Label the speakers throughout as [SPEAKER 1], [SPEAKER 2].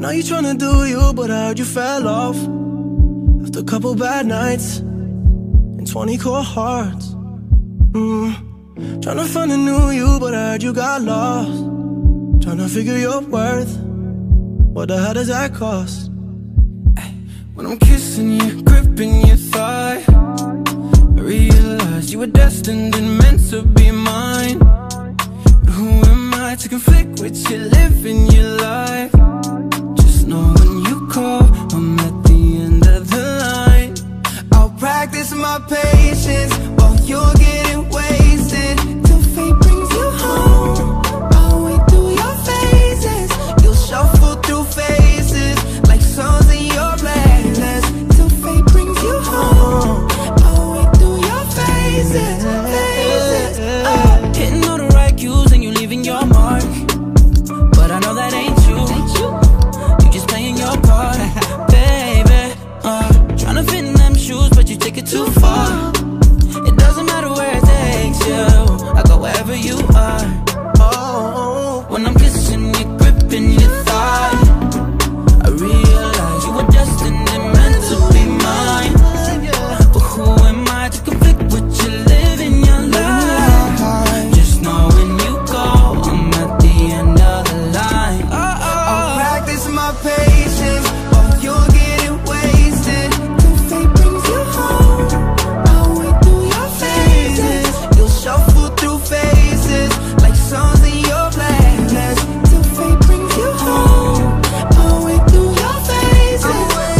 [SPEAKER 1] know you tryna do you, but I heard you fell off after a couple bad nights and 20 cold hearts. Tryna find a new you, but I heard you got lost. Tryna figure your worth, what the hell does that cost?
[SPEAKER 2] When I'm kissing you, gripping your thigh, I realized you were destined and meant to be mine. But who am I to conflict with you living your life? Just know when you call, I'm at the end of the line. I'll practice my patience while you're getting wasted, till fate brings you home. I'll wait through your phases. You'll shuffle through phases like songs in your playlist, till fate brings you home. I'll wait through your phases. Hitting all the right cues and you leaving your mark, but I know that ain't you. You just playing your part, baby. Tryna fit in them shoes, but you take it too far. It doesn't matter where it takes you, I go wherever you are. When I'm kissing you, gripping your thigh, I realize you were destined and meant to be mine. But who am I to conflict with you living your life? Just know when you go, I'm at the end of the line. I'll practice my patience while you're getting wasted, till fate brings you home. I'll wait through your phases. You'll shuffle through phases like songs in your playlist, till fate brings you home. I'll wait through your phases. I'll wait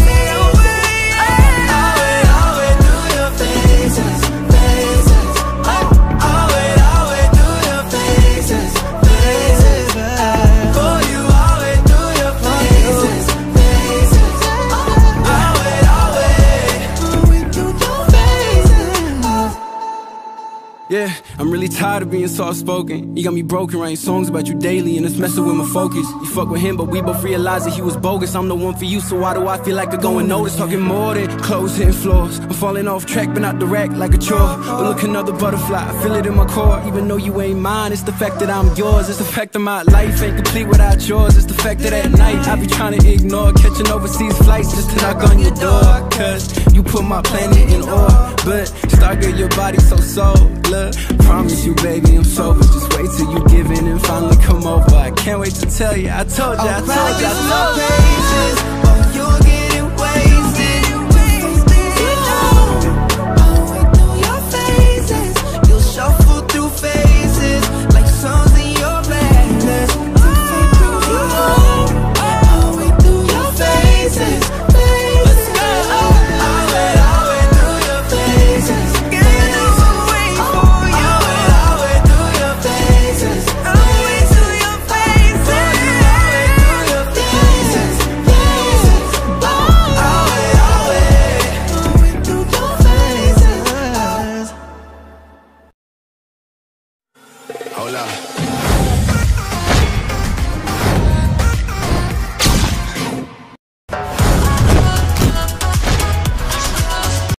[SPEAKER 2] through your phases, phases. I'll wait through your phases, phases. For you, I'll wait through your phases, phases. I'll wait through your phases.
[SPEAKER 3] Yeah, I'm really tired of being soft-spoken. You got me broken, writing songs about you daily, and it's messing with my focus. You fuck with him, but we both realize that he was bogus. I'm the one for you, so why do I feel like I go and notice? Talking more than clothes hitting floors. I'm falling off track, but not the rack like a chore. But look, another butterfly, I feel it in my core. Even though you ain't mine, it's the fact that I'm yours. It's the fact that my life ain't complete without yours. It's the fact that at night I be trying to ignore catching overseas flights just to knock on your door. Cause you put my planet in orbit. Stargate your body so look, promise you, baby, I'm sober. Just wait till you give in and finally come over. I can't wait to tell you, I told you, I told you, I told you.
[SPEAKER 2] Patience while you're getting wasted, till fate brings you home. I'll wait through your phases. You'll shuffle through phases like songs in your playlist, till fate brings you home. I'll wait through your phases, phases. I'll wait through your phases.
[SPEAKER 4] Hola.